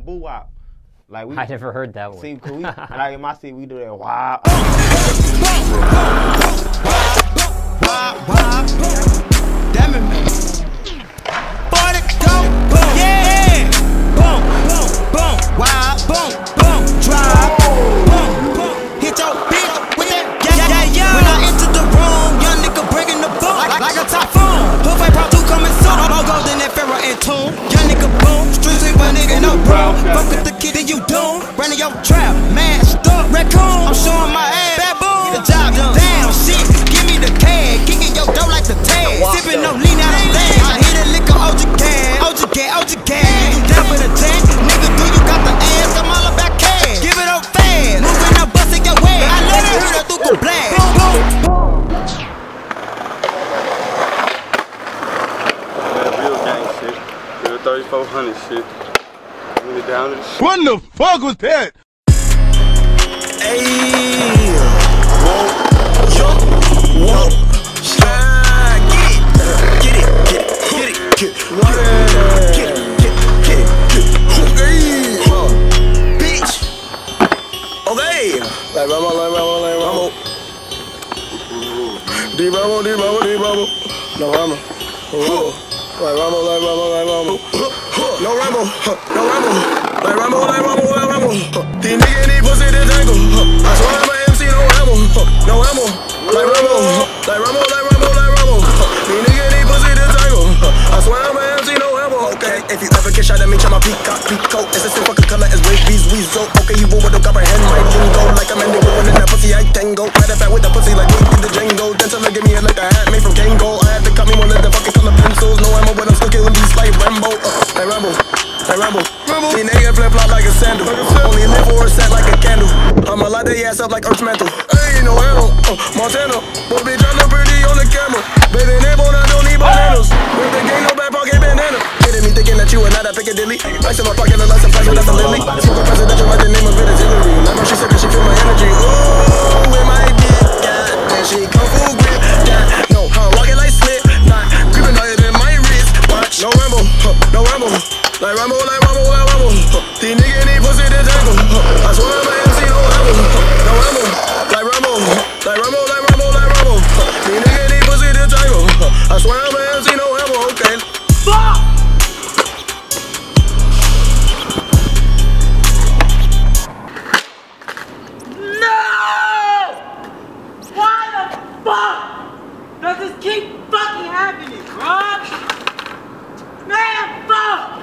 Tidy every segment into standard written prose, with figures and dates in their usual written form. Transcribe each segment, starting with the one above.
boo wop. Like we. I never heard that one. See, cause we, like in my city, we do that wop. Damn it, man. For the dope, boom, yeah. Boom, boom, boom, wild, boom, boom, drive, boom, boom. Hit your bitch with that, yeah. When I enter the room, young nigga bringing the boom like a typhoon. Puff Fight Part 2 coming soon. More gold than that Pharaoh and Tune. Young nigga boom, street sweep a nigga no bro. Fuck with the kid and you doom. Running your trap, mashed up, raccoon. I'm showing my ass, baboon. The job done. Damn shit, give me the tag, kicking your dough like the tag. Sipping no lean out of bag. I hit a lick of OG gas. You down for the jack, nigga? Do you got the ass? I'm all about cash. Give it up fast, moving up, busting your way. I let it hurt her through the blast. Real gang shit, real 3400 shit. Really down to the shit. What the fuck was that? Ayy, whoa, slide, get it, bitch. Okay, like Ramo. D-Ramo. No Ramo. Like Ramo. No Ramo. Like Ramo. These niggas need pussy to tangle. I swear I'm a MC, no Ramo. No Ramo. Like Ramo. These niggas need pussy to tangle. I swear I'm a MC, no Ramo. Okay, if you ever get shot at me, try my peacoat. It's the same fucking color as Rabies Weasel. Okay, you will don't comprehend my lingo. Like I'm in the woman in that pussy, I tango. Right up with the pussy like me in the Django. Then tell her give me a like a hat made from Kango. I had to cut me one of the fucking color pencils. No ammo, but I'm still killing these like Rambo. Like Rambo. These niggas flip flop like a sandal. Only live for a set like a candle. I'ma light their ass up like Earth Mantle. Hey, no ammo. Montana. Boy, bitch, I look pretty on the camera. Baby, neighbor, I don't need bananas. With the gang, no back pocket bandana. Kidding me, thinking that you are not a Piccadilly. Ice in my pocket, I like some flash, that's a lily. Super presidential, like the name of it is Hillary. Like when she said that she feel my energy. Ooh, with my dick, yeah. Then she come full grip, yeah. No, I'm walking like slip, not creeping higher than my wrist. Watch, no Rambo. Like Rambo. These niggas need pussy to tangle. I swear I'm a MC, no Rambo. Like Rambo. These niggas need pussy to tangle. I swear I'm a MC, no Rambo. Okay. Fuck! No! Why the fuck does this keep fucking happening, bro? Man, fuck!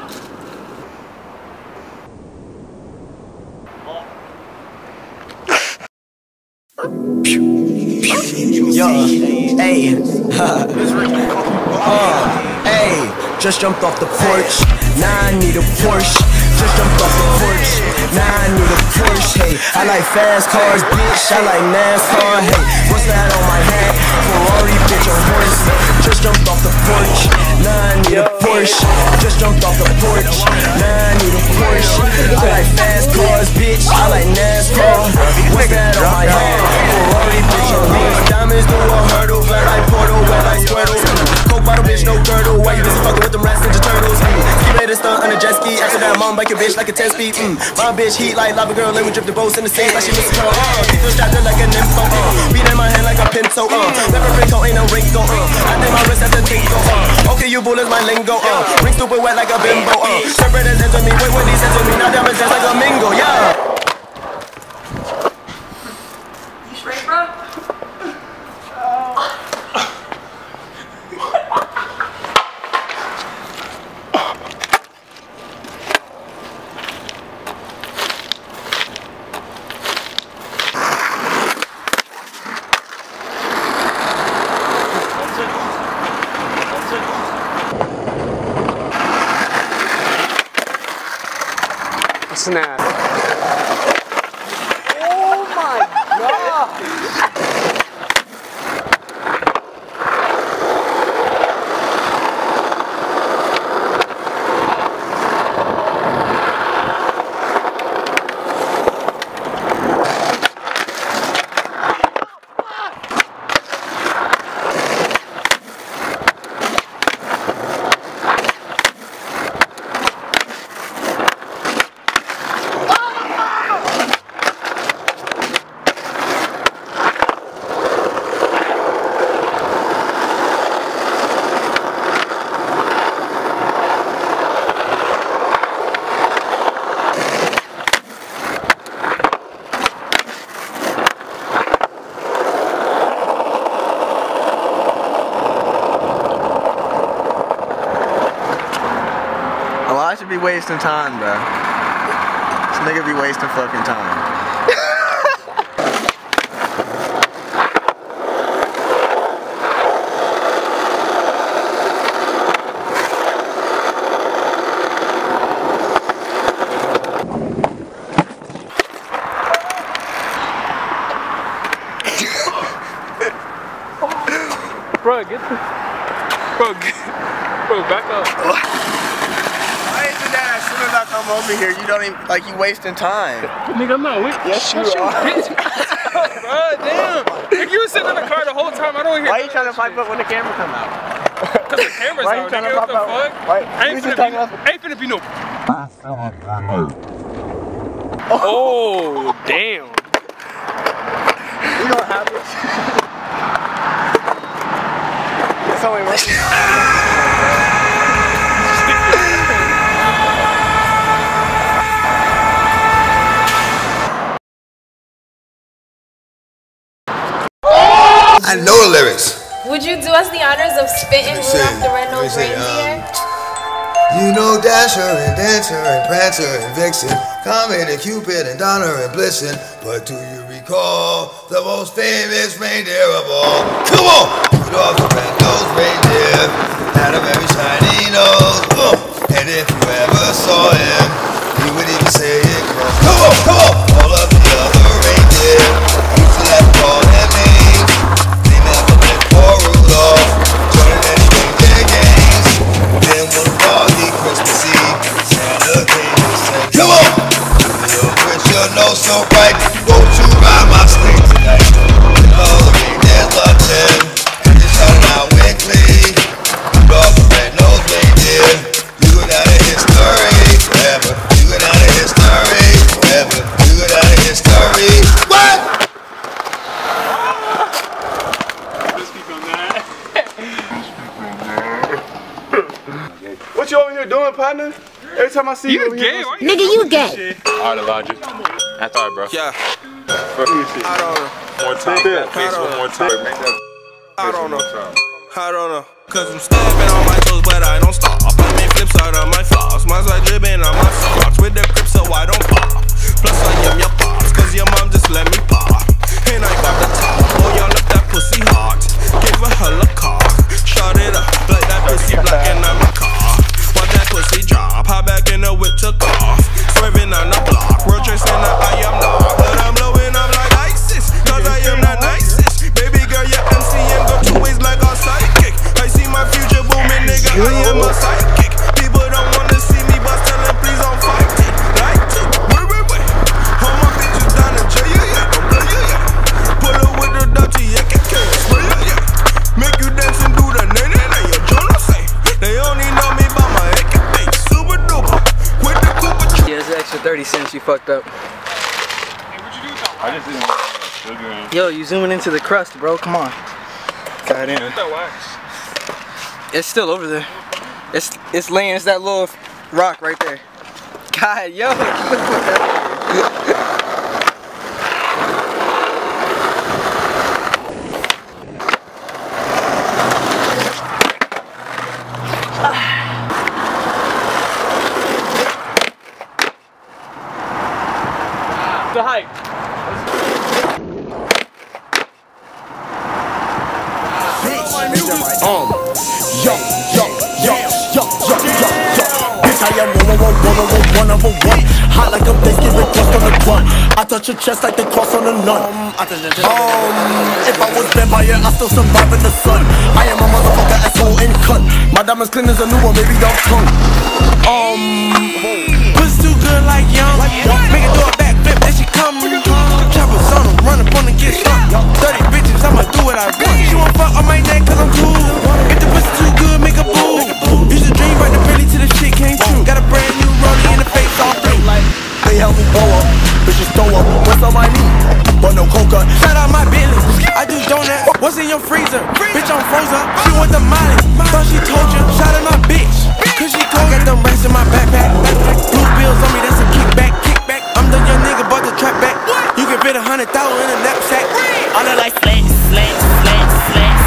Yo, hey, hey, just jumped off the porch, now I need a Porsche. Just jumped off the porch, now I need a Porsche. Hey, I like fast cars, bitch, I like NASCAR. Hey, what's that on my hat? Ferrari, bitch, a horse. Just jumped off the porch, now I need a Porsche. Just jumped off the porch, now I need a Porsche. I like fast cars, bitch, I like NASCAR. What's that on my hat? Ferrari, bitch, a horse. Diamonds do a hurdle, wet like Portal, wet like Squirtle. Coke bottle, bitch, no girdle. Why you busy fucking with them rats, Ninja Turtles? Ski made a stunt on a jet ski. After that, mom bike a bitch like a 10-speed. My bitch heat like lava girl, let me drip the boats in the same like she missing her. Keep her strapped in like a nympho. Beat in my hand like a pinto. Never bring ain't no Ringo. I think my wrist has a tingle. Okay, you bull is my lingo. Ring stupid wet like a bimbo. Serpent is into me, wait when he says to me, now diamonds just like a mingo. Yeah. You straight, bro? Snap. Oh my god! be wasting time, bro. This nigga be wasting fucking time. Bro, back up. Why is it that as soon as I come over here, you don't even, like, you wasting time? Nigga, I'm not waiting. Yes, you are. Bro, damn. Nigga, you were sitting in the car the whole time. I don't hear. Why are you trying to pipe up when the camera come out? Cause the camera's Why you out, trying nigga. to What the pipe out? fuck? Why? Ain't finna be no. Oh, damn. We don't have this. It's only working. I know the lyrics. Would you do us the honors of spitting Rudolph the Red-Nosed Reindeer? You know Dasher and Dancer and Prancer and Vixen, Comet and Cupid and Donner and Blitzen. But do you recall the most famous reindeer of all? Come on! Rudolph the Red-Nosed Reindeer had a very shiny nose. And if you ever saw him, you would even say it. Come on, come on! All of the other reindeer used to have to call him names. They never went for Rudolph, joining any reindeer games. Then one foggy Christmas Eve, Santa came and said, come on! You'll twist your nose so bright, won't you ride my sleigh tonight? And all the reindeers loved him, and they shouted out weekly. Rudolph the Red-Nosed Reindeer, you go down in history forever. You go down in history forever. You go down in history. What? What you over here doing, partner? Every time I see you over here. Nigga, you gay. Alright, Elijah. That's alright, bro. Yeah. I don't know. More time. Please, one more time. I don't know. I don't know. Cause I'm stepping on my toes, but I don't stop. I make flips out of my floss. Mine's like dripping on my socks with the grip so I don't pop. Plus I am your pops, cause your mom just let me pop. And I got the top. Oh, y'all left that pussy hot. Gave her hella cock. Shot it up like that pussy black and I'm a car. Watch that pussy drop. Hop back in the whip, took off. Swerving on the block. World Trade Center, I am not. But I'm blowing up like ISIS. Cause I am the nicest. Baby girl, your MC and go two ways like a psychic. I see my future booming, nigga. I am a psychic. People don't wanna see me, but tell them please don't fight it. Like to, wait. All my bitches down in jail, yeah. Pull up with the dirty, yeah. Make you dance and do the nay, your journal say. They only know me by my AK, super duper. With the Cooper. Yeah, it's an extra 30 cents you fucked up. I just didn't want sugar in. Yo, you zooming into the crust, bro. Come on. Got in. It's still over there. It's laying. It's that little rock right there. God, yo. The height. Bitch, I am one of a one. Hot like a Thanksgiving crust on the grunt. I touch your chest like the cross on a nun. If I was vampire, I still survive in the sun. I am a motherfucker, asshole and cunt. My diamonds clean as a new one, baby, dog tongue. Pussy too good like young. Make it do a backflip, then she come. Choppers on them, run up on and get slumped. 30 bitches, I'ma do what I want. You won't fuck on my neck cause I'm cool. If the pussy too good, make a boo. Used to dream right the belly till the shit came true. Got a brand new rollie in the face all through. They help me blow up, bitches throw up. What's on my knee? But no coca. Shout out my business. I do donuts. What's in your freezer? Bitch, I'm frozen. She want the molly. Thought she told you. Shout out my bitch. Cause she cold. Got them racks in my backpack. Blue bills on me, that's a kickback. I'm the young nigga, bought the trap back. You can fit 100,000 in a knapsack. All I like slat.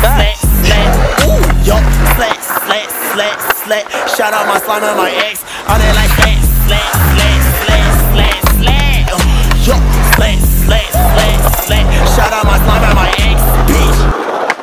Ooh, yo, slat. Shout out my slime and my ex. All that like that, slat, slat, slat, slat, slat. Yo, slat, slat, slat, slat. Shout out my slime and my ex, bitch.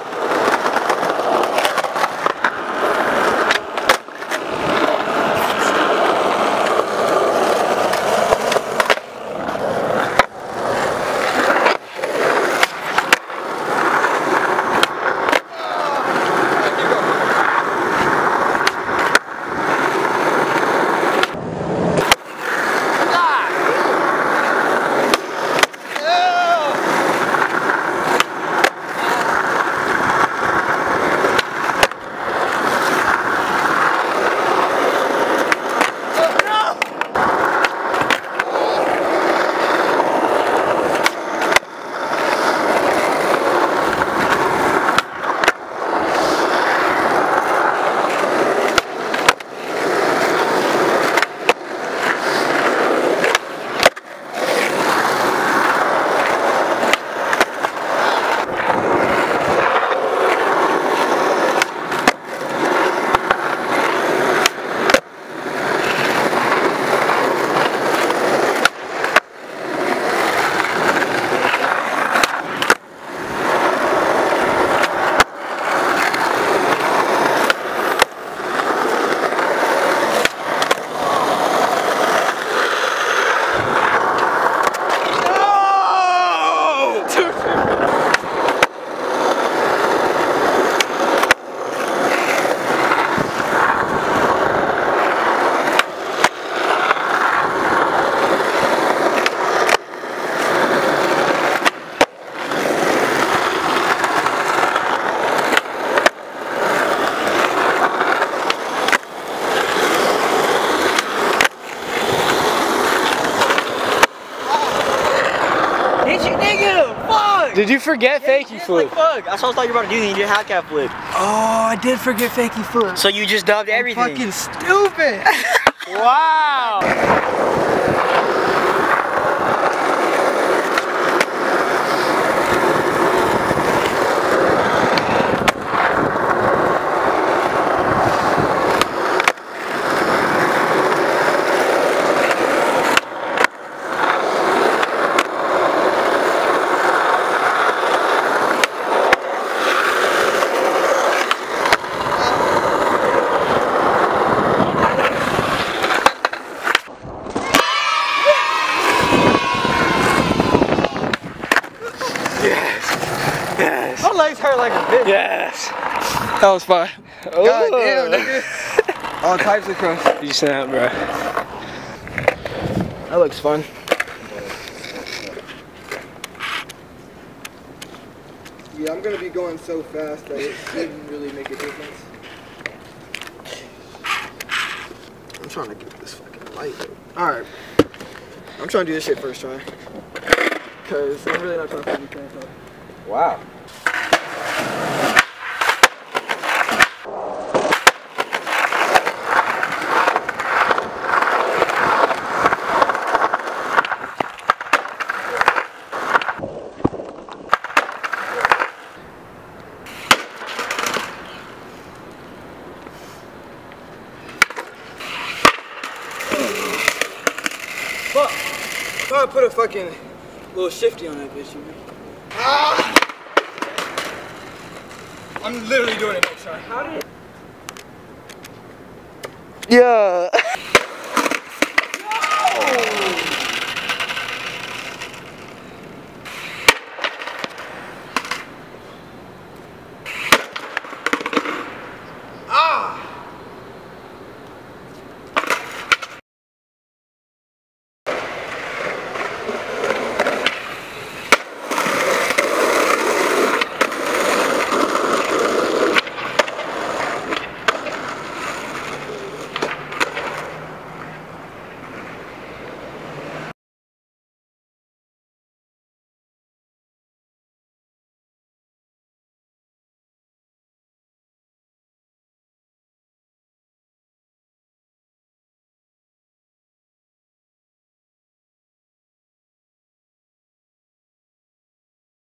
Did you forget fakey flip? Fuck. That's what I was thought you were about to do. You did half cap flip. Oh, I did forget fakey flip. So you just dubbed everything. Fucking stupid. Wow. My legs hurt like a bitch. Yes. That was fun. God damn, nigga. All types of crunch. You snap, bro. That looks fun. Yeah, I'm gonna be going so fast that it shouldn't really make a difference. I'm trying to get this fucking light. Alright. I'm trying to do this shit first try. Cause I'm really not trying to do anything. Wow. Fuck! I put a fucking little shifty on that bitch, you know? Ah! I'm literally doing it next time. How did it? Yeah.